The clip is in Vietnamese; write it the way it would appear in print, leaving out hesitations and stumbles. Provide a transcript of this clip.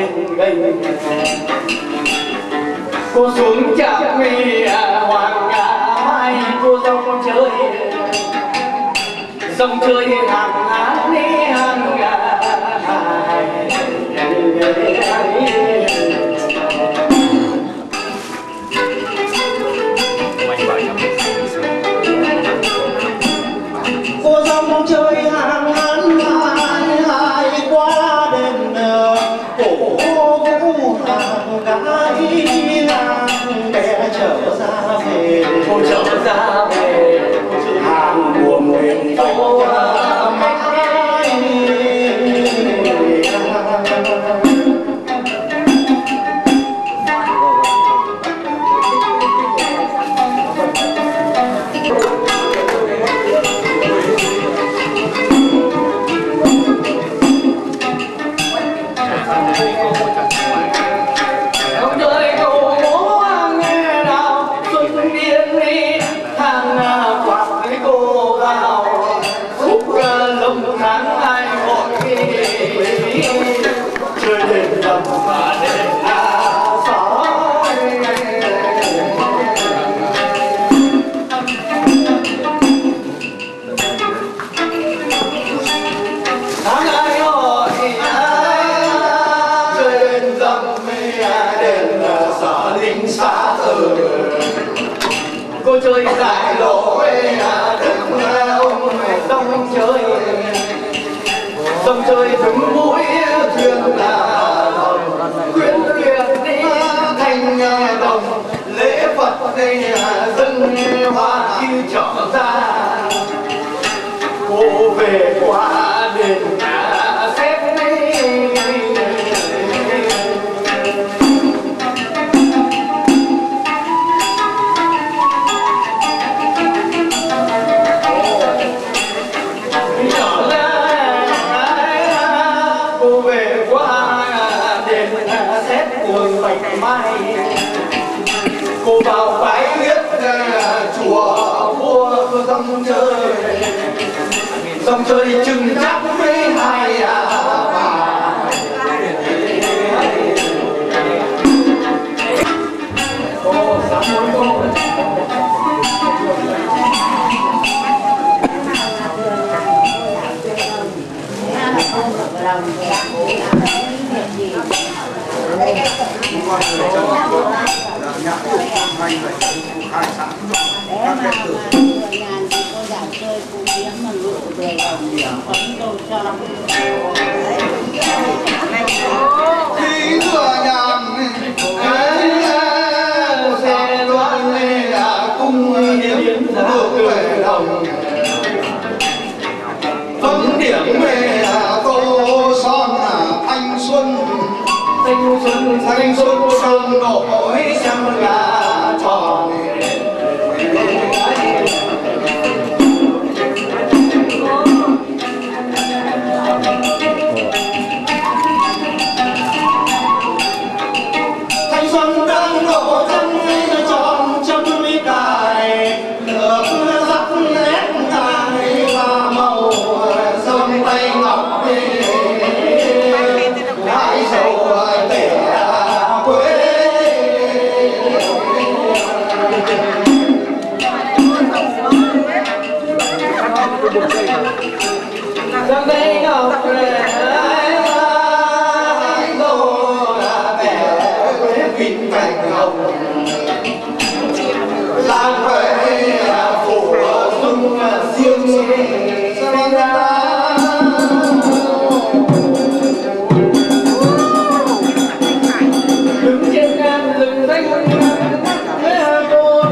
lên gầy. Cô xuống chạm mi hoàng ngã mai, cô dòng chơi hàng hán đi hàng ngà. Cô dòng chơi hàng hán hai qua đền cổ vũ hàng gái hàng bé trở ra về. Cô trở ra về hàng buồn nguyện bạch cô chơi đại lộ đứng sông chơi thúng mũi thuyền là quyến luyện đi thành đồng lễ Phật đây dâng hoa khi trở ra. Cô về qua đền xếp đi mai. Cô vào bái yết chùa vua dòng chơi chừng chắc với hai bà. Cô dám muốn cô khi vừa nhàn xe loan cung yến bước về đồng phấn điểm về tô son thanh xuân xuân đổi trăm là tròn. Thanh xuân đang đổ chân tròn chấm mi cài được dắt nét ngài và màu dòng tay ngọc đi hái dầu tẻ quê. dòng tay ngọc vinh cành hồng lan huệ phủ dung riêng